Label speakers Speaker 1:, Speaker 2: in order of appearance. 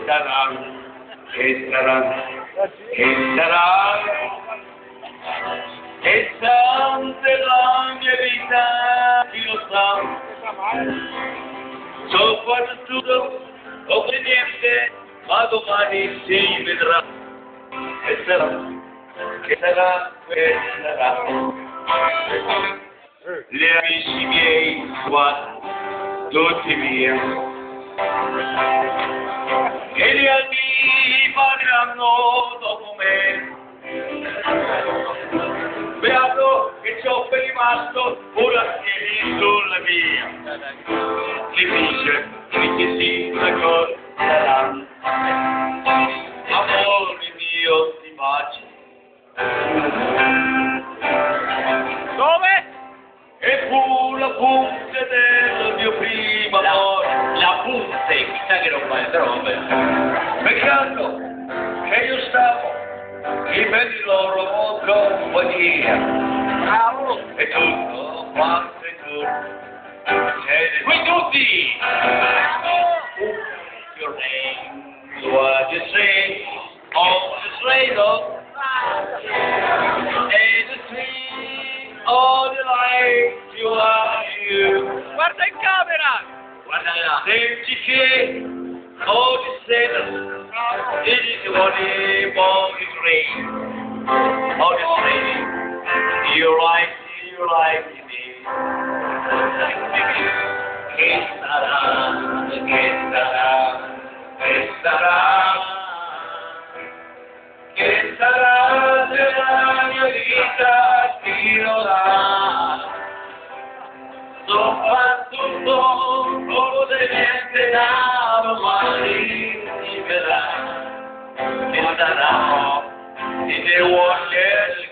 Speaker 1: sarà, che sarà, che sarà, che sarà della mia vita, chi lo sa, soprattutto o per niente, ma domani si vedrà, che sarà, che sarà, che sarà, gli amici miei, guarda, tutti via, e gli anni parleranno dopo me. Beato che ci ho rimasto ora siedi sulla via. Li dice che si raccorderà. Amore mio di pace.
Speaker 2: Dove?
Speaker 1: E fu la punta del mio primo amore.
Speaker 2: La punte, chissà che roba è, però vabbè.
Speaker 1: Peccato che io stavo in mezzo loro compagnia.
Speaker 2: Bravo!
Speaker 1: E tutto quanto è tutto.
Speaker 2: Qui tutti!
Speaker 1: Your name, what you say, on the radio, and the tree, all the light you are you.
Speaker 2: Guarda in camera! Guarda là!
Speaker 1: Senti che all the sinners, it is what it was is rain. All the rain, you like me. Che sarà, che sarà, che sarà, che sarà della mia vita, chi lo dà, soprattutto solo deve da domani si vedrà, che sarà, se ne vuole